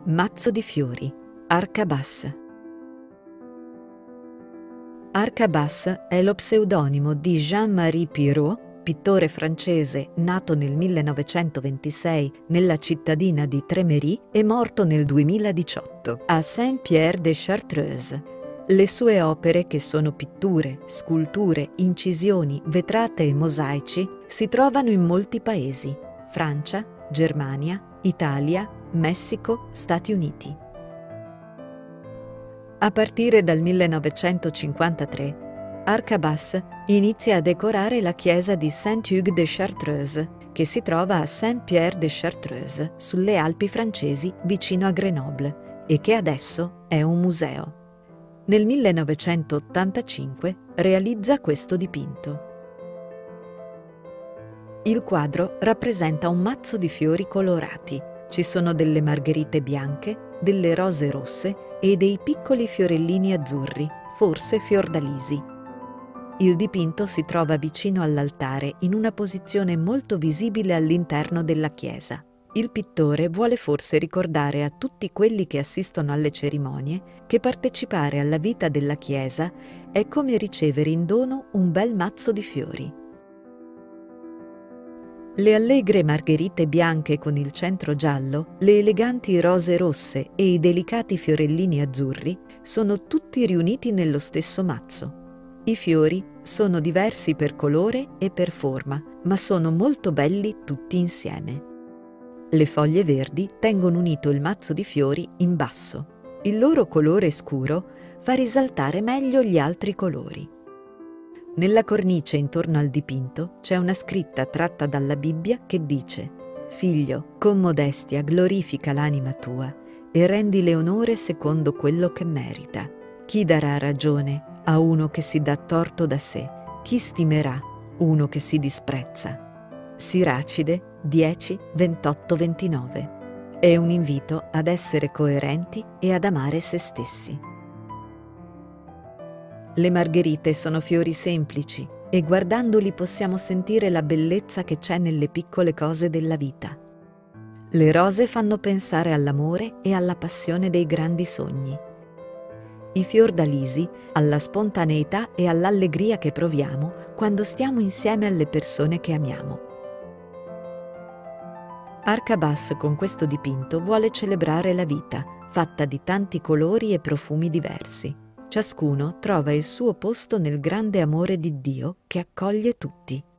Mazzo di fiori, Arquebus. Arquebus è lo pseudonimo di Jean-Marie Pirot, pittore francese nato nel 1926 nella cittadina di Trémery e morto nel 2018 a Saint-Pierre-de-Chartreuse. Le sue opere, che sono pitture, sculture, incisioni, vetrate e mosaici, si trovano in molti paesi: Francia, Germania, Italia, Messico, Stati Uniti. A partire dal 1953, Arquebus inizia a decorare la chiesa di Saint-Hugues-de-Chartreuse, che si trova a Saint-Pierre-de-Chartreuse, sulle Alpi francesi vicino a Grenoble, e che adesso è un museo. Nel 1985 realizza questo dipinto. Il quadro rappresenta un mazzo di fiori colorati. Ci sono delle margherite bianche, delle rose rosse e dei piccoli fiorellini azzurri, forse fiordalisi. Il dipinto si trova vicino all'altare in una posizione molto visibile all'interno della chiesa. Il pittore vuole forse ricordare a tutti quelli che assistono alle cerimonie che partecipare alla vita della chiesa è come ricevere in dono un bel mazzo di fiori. Le allegre margherite bianche con il centro giallo, le eleganti rose rosse e i delicati fiorellini azzurri sono tutti riuniti nello stesso mazzo. I fiori sono diversi per colore e per forma, ma sono molto belli tutti insieme. Le foglie verdi tengono unito il mazzo di fiori in basso. Il loro colore scuro fa risaltare meglio gli altri colori. Nella cornice intorno al dipinto c'è una scritta tratta dalla Bibbia che dice: «Figlio, con modestia glorifica l'anima tua e rendile onore secondo quello che merita. Chi darà ragione a uno che si dà torto da sé? Chi stimerà uno che si disprezza?» Siracide 10, 28, 29. È un invito ad essere coerenti e ad amare se stessi. Le margherite sono fiori semplici e guardandoli possiamo sentire la bellezza che c'è nelle piccole cose della vita. Le rose fanno pensare all'amore e alla passione dei grandi sogni. I fiordalisi alla spontaneità e all'allegria che proviamo quando stiamo insieme alle persone che amiamo. Arquebus con questo dipinto vuole celebrare la vita, fatta di tanti colori e profumi diversi. Ciascuno trova il suo posto nel grande amore di Dio che accoglie tutti.